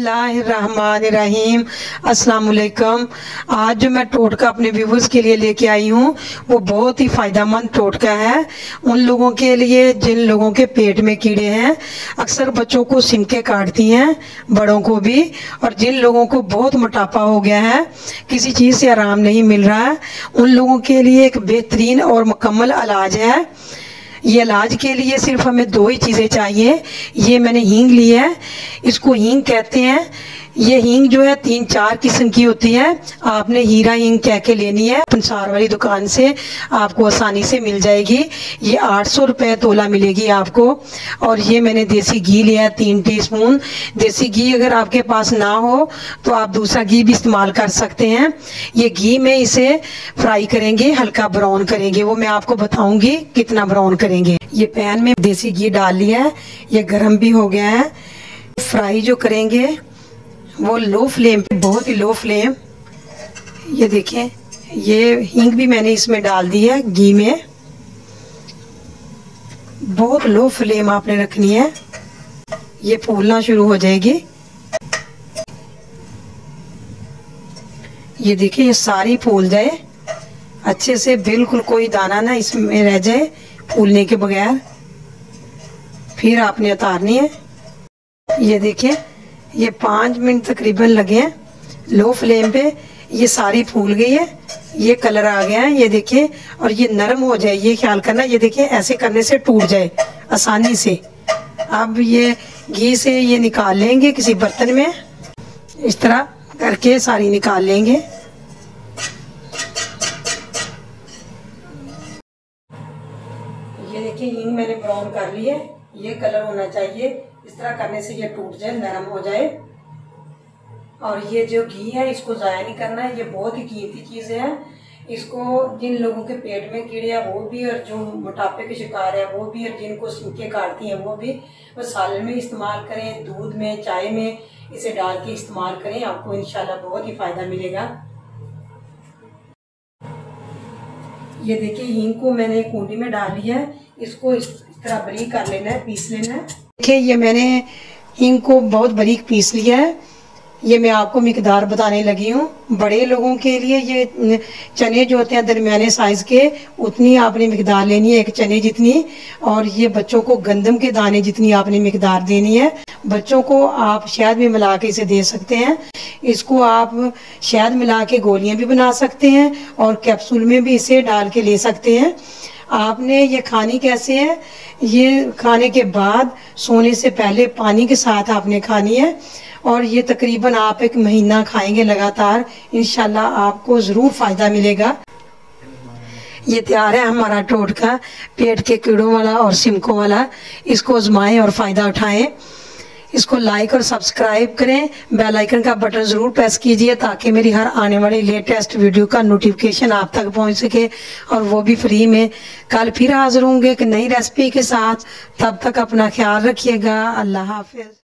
बिस्मिल्लाहिर्रहमानिर्रहीम। अस्सलाम वालेकुम। आज जो मैं टोटका अपने व्यूवर्स के लिए लेके आई हूँ वो बहुत ही फ़ायदेमंद टोटका है उन लोगों के लिए जिन लोगों के पेट में कीड़े हैं। अक्सर बच्चों को सिमके काटती हैं, बड़ों को भी, और जिन लोगों को बहुत मोटापा हो गया है, किसी चीज़ से आराम नहीं मिल रहा है, उन लोगों के लिए एक बेहतरीन और मुकम्मल इलाज है। ये इलाज के लिए सिर्फ हमें दो ही चीज़ें चाहिए। ये मैंने हींग ली है, इसको हींग कहते हैं। ये हींग जो है 3-4 किस्म की होती है। आपने हीरा हींग कह के लेनी है, पंसार वाली दुकान से आपको आसानी से मिल जाएगी। ये 800 रुपये तोला मिलेगी आपको। और ये मैंने देसी घी लिया है 3 टीस्पून। देसी घी अगर आपके पास ना हो तो आप दूसरा घी भी इस्तेमाल कर सकते हैं। ये घी में इसे फ्राई करेंगे, हल्का ब्राउन करेंगे, वो मैं आपको बताऊंगी कितना ब्राउन करेंगे। ये पैन में देसी घी डाल लिया है, ये गर्म भी हो गया है। फ्राई जो करेंगे वो लो फ्लेम पे, बहुत ही लो फ्लेम। ये देखें, ये हींग भी मैंने इसमें डाल दी है घी में। बहुत लो फ्लेम आपने रखनी है, ये फूलना शुरू हो जाएगी। ये देखिए, ये सारी फूल जाए अच्छे से, बिल्कुल कोई दाना ना इसमें रह जाए फूलने के बगैर। फिर आपने उतारनी है। ये देखिए, ये 5 मिनट तकरीबन लगे हैं लो फ्लेम पे। ये सारी फूल गई है, ये कलर आ गया है, ये देखिए। और ये नरम हो जाए, ये ख्याल करना। ये देखिए, ऐसे करने से टूट जाए आसानी से। अब ये घी से ये निकाल लेंगे किसी बर्तन में, इस तरह करके सारी निकाल लेंगे। ये देखिए, हींग मैंने ब्राउन कर ली है, ये कलर होना चाहिए। इस तरह करने से ये टूट जाए, नरम हो जाए। और ये जो घी है इसको ज़ाया नहीं करना है, ये बहुत ही कीमती चीज़ है। इसको जिन लोगों के पेट में कीड़े हैं वो भी, और जो मोटापे के शिकार है वो भी, और जिनको सिमके काटती हैं वो भी, वो सालन में इस्तेमाल करें, दूध में, चाय में इसे डाल के इस्तेमाल करें। आपको इंशाल्लाह बहुत ही फ़ायदा मिलेगा। ये देखिए, हींग को मैंने एक कूंडी में डाल लिया है, इसको इस तरह बारीक कर लेना है, पीस लेना है। देखिए, ये मैंने हींग को बहुत बारीक पीस लिया है। ये मैं आपको मिकदार बताने लगी हूँ। बड़े लोगों के लिए ये चने जो होते हैं दरमियाने साइज़ के, उतनी आपने मिकदार लेनी है, एक चने जितनी। और ये बच्चों को गंदम के दाने जितनी आपने मिकदार देनी है। बच्चों को आप शहद में मिला के इसे दे सकते हैं। इसको आप शहद मिला के गोलियाँ भी बना सकते हैं और कैप्सूल में भी इसे डाल के ले सकते हैं। आपने ये खानी कैसे है, ये खाने के बाद सोने से पहले पानी के साथ आपने खानी है। और ये तकरीबन आप 1 महीना खाएंगे लगातार, इंशाल्लाह आपको ज़रूर फ़ायदा मिलेगा। ये तैयार है हमारा टोटका पेट के कीड़ों वाला और सिमकों वाला। इसको आजमाएं और फ़ायदा उठाएं। इसको लाइक और सब्सक्राइब करें, बेल आइकन का बटन ज़रूर प्रेस कीजिए ताकि मेरी हर आने वाली लेटेस्ट वीडियो का नोटिफिकेशन आप तक पहुंच सके, और वो भी फ्री में। कल फिर हाजिर होंगे एक नई रेसिपी के साथ। तब तक अपना ख्याल रखिएगा। अल्लाह हाफिज़।